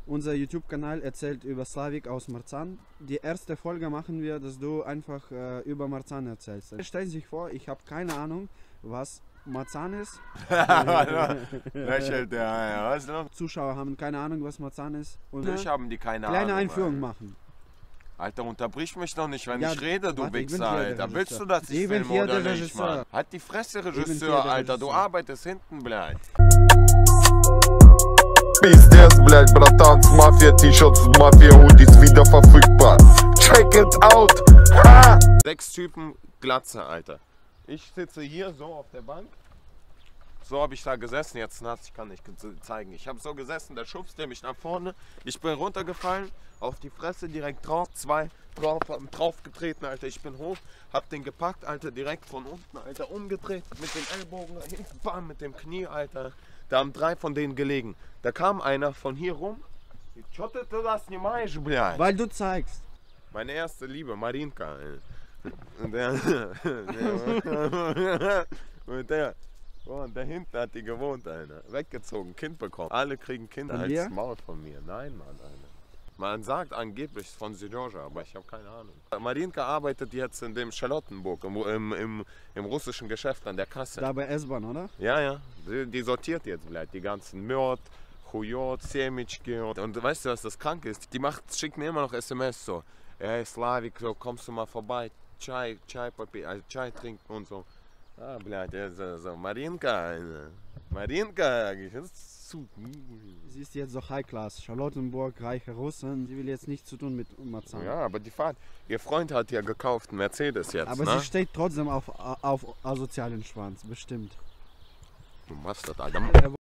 Unser YouTube-Kanal erzählt über Slavik aus Marzahn. Die erste Folge machen wir, dass du einfach über Marzahn erzählst. Stell sich vor, ich habe keine Ahnung, was Marzahn ist. Lächelt der, ja, weißt du? Zuschauer haben keine Ahnung, was Marzahn ist. Und Natürlich haben die keine Ahnung. kleine Einführung machen. Alter, unterbrich mich doch nicht, wenn Ja, ich rede, du warte, ich bin Wichser, hier der Alter. Willst Regisseur. du, dass ich Ich bin filme hier oder der nicht, Regisseur. Mann? Halt die Fresse, bin hier Regisseur, der Alter. Du Regisseur. arbeitest hinten, blöd. Пиздец, блять, братан, с Mafia-T-Shirts, с Mafia-Hoodies wieder verfügbar. Check it out! Ha! 6 Typen Glatze, Alter. Ich sitze hier so auf der Bank. So habe ich da gesessen, jetzt nass, ich kann nicht zeigen. Ich habe so gesessen, der schubste mich nach vorne. Ich bin runtergefallen, auf die Fresse direkt drauf, 2 drauf getreten, Alter. Ich bin hoch, hab den gepackt, Alter, direkt von unten, Alter, umgedreht, mit den Ellbogen dahin, bam, mit dem Knie, Alter. Da haben 3 von denen gelegen. Da kam einer von hier rum. Weil du zeigst. Meine erste Liebe, Marinka. Und da hinten hat die gewohnt, Alter. Weggezogen, Kind bekommen. Alle kriegen Kinder Von als dir? Maul von mir. Nein, Mann, Alter. Man sagt angeblich von Serjoja, aber ich habe keine Ahnung. Marinka arbeitet jetzt in dem Charlottenburg, im russischen Geschäft an der Kasse. Da bei S-Bahn, oder? Ja, ja. Die sortiert jetzt vielleicht die ganzen Mörd, Chujot, Semitschke. Und weißt du, was das krank ist? Die schickt mir immer noch SMS so. Hey Slavik, so, kommst du mal vorbei? Chai trinken und so. Ah, blядь, so Marinka, Marinka, Sie ist jetzt so High Class. Charlottenburg, reiche Russen. Sie will jetzt nichts zu tun mit Marzahn. ja, aber die Fahrt, ihr Freund hat ja gekauft einen Mercedes jetzt, Aber ne? sie steht trotzdem auf asozialen Schwanz, bestimmt. Du machst das, Alter.